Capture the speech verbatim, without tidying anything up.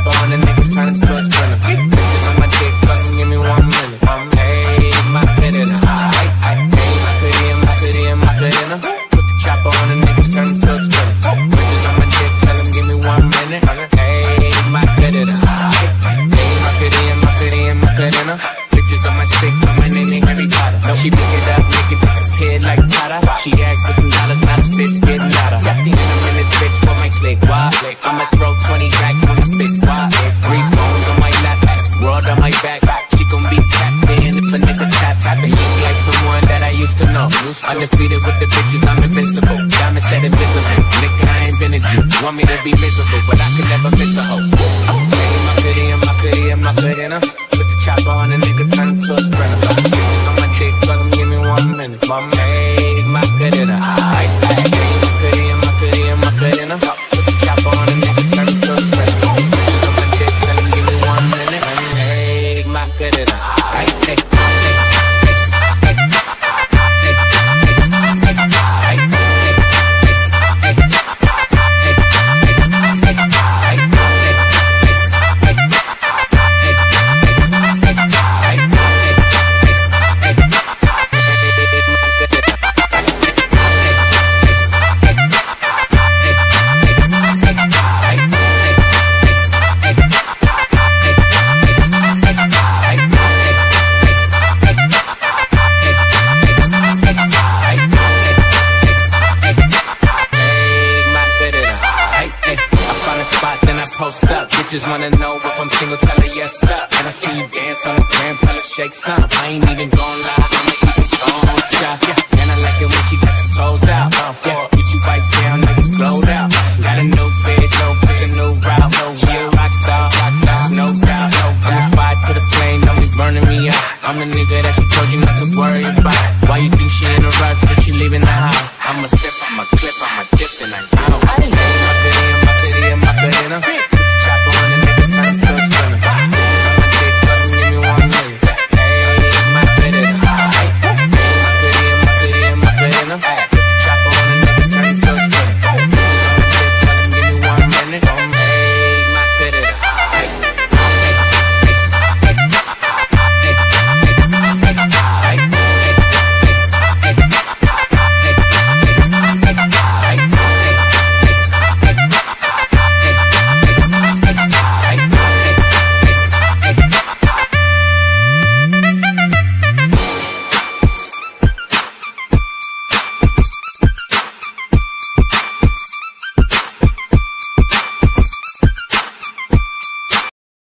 chopper on a nigga, turn to a sprinter. Bitches on my dick, fucking give me one minute. Hey, my Macarena. Hey, hey, Macarena, Macarena, Macarena. Put the chopper on a nigga, turn to a sprinter. Bitches on my dick, tell him give me one minute. Hey, Macarena. Hey, Macarena, Macarena, Macarena. Bitches on my stick, but my name ain't Harry Potter. No, she pick it up, make it disappear like Tata. She asks for some dollars, not a bitch getting out of. Got the I'm in this bitch for my click. Why? I'ma throw twenty racks on the bitch. Why? Three phones on my lap, world on my back. She gon' be tapped in if a nigga tap tapping. Look like someone that I used to know. Undefeated with the bitches, I'm invincible. Diamond said invisible. Nigga, I ain't been a Jew. Want me to be miserable, but I could never miss a hoe. Hey, Macarena, Macarena, Macarena. Put the chopper on a nigga, turn to a sprinter. Bitches on my dick, tell them give me one minute. Hey, Macarena. Hey, Macarena, Macarena, Macarena. Put the chopper on a nigga, turn to a sprinter. Bitches on my dick, tell them give me one minute. Hey, Macarena. Hey, hey, hey. Post up, bitches wanna know if I'm single, tell her yes up. And I see you dance on the gram, tell her shake some. I ain't even gon' lie, I'ma keep it going with ya. Yeah, and I like it when she got the toes out. Uh, yeah, get you bites down, niggas glowed out. Got a new bitch, no pick a new route, no